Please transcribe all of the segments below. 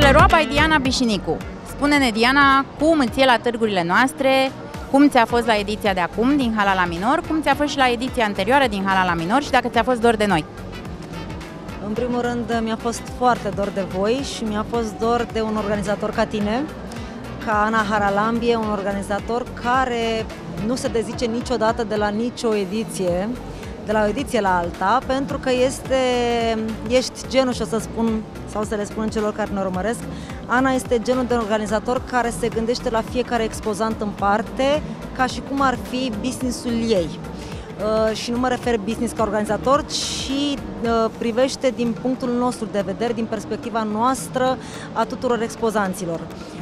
Juleroa by Diana Bișinicu. Spune-ne, Diana, cum îți e la târgurile noastre, cum ți-a fost la ediția de acum din Hala la Minor, cum ți-a fost și la ediția anterioară din Hala la Minor și dacă ți-a fost dor de noi. În primul rând, mi-a fost foarte dor de voi și mi-a fost dor de un organizator ca tine, ca Ana Haralambie, un organizator care nu se dezice niciodată de la nicio ediție, de la o ediție la alta, pentru că ești genul, și o să spun, sau să le spun celor care ne urmăresc, Ana este genul de organizator care se gândește la fiecare expozant în parte, ca și cum ar fi business-ul ei. Și nu mă refer business ca organizator, ci privește din punctul nostru de vedere, din perspectiva noastră a tuturor expozanților.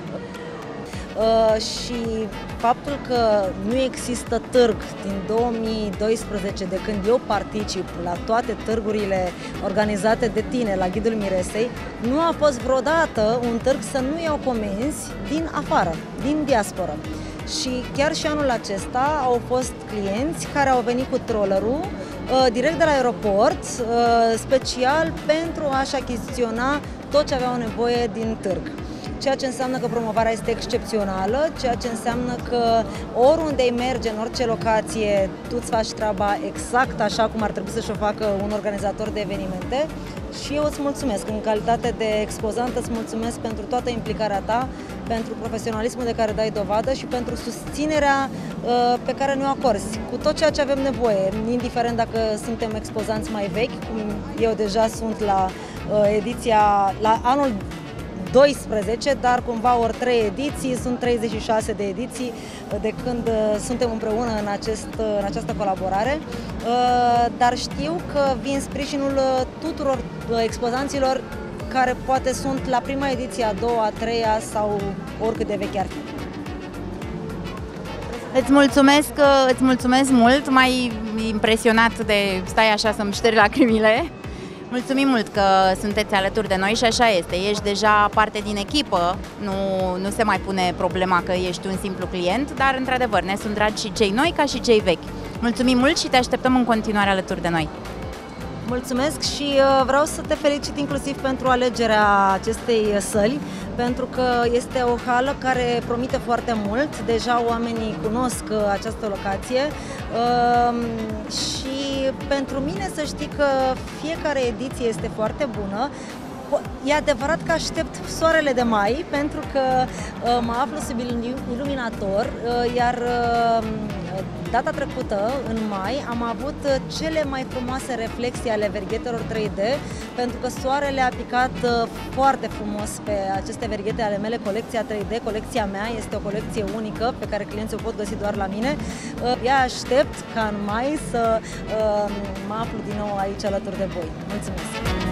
Și faptul că nu există târg din 2012, de când eu particip la toate târgurile organizate de tine la Ghidul Miresei, nu a fost vreodată un târg să nu iau comenzi din afară, din diasporă. Și chiar și anul acesta au fost clienți care au venit cu trollerul direct de la aeroport, special pentru a-și achiziționa tot ce aveau nevoie din târg. Ceea ce înseamnă că promovarea este excepțională, ceea ce înseamnă că oriunde ai merge, în orice locație, tu îți faci treaba exact așa cum ar trebui să-și o facă un organizator de evenimente. Și eu îți mulțumesc, în calitate de expozantă, îți mulțumesc pentru toată implicarea ta, pentru profesionalismul de care dai dovadă și pentru susținerea pe care ne-o acorzi cu tot ceea ce avem nevoie, indiferent dacă suntem expozanți mai vechi, cum eu deja sunt la anul 12, dar cumva ori 3 ediții, sunt 36 de ediții de când suntem împreună în această colaborare, dar știu că vin sprijinul tuturor expozanților care poate sunt la prima ediție, a doua, a treia sau oricât de vechi ar fi. Îți mulțumesc mult, m-ai impresionat de stai așa să-mi ștergi lacrimile. Mulțumim mult că sunteți alături de noi și așa este, ești deja parte din echipă, nu se mai pune problema că ești un simplu client, dar într-adevăr ne sunt dragi și cei noi ca și cei vechi. Mulțumim mult și te așteptăm în continuare alături de noi. Mulțumesc și vreau să te felicit inclusiv pentru alegerea acestei săli, pentru că este o hală care promite foarte mult, deja oamenii cunosc această locație și pentru mine să știi că fiecare ediție este foarte bună. E adevărat că aștept soarele de mai, pentru că mă aflu sub iluminator, iar data trecută, în mai, am avut cele mai frumoase reflexii ale verghetelor 3D, pentru că soarele a picat foarte frumos pe aceste verghete ale mele, colecția 3D, colecția mea, este o colecție unică pe care clienții o pot găsi doar la mine. Ea aștept ca în mai să mă aflu din nou aici alături de voi. Mulțumesc!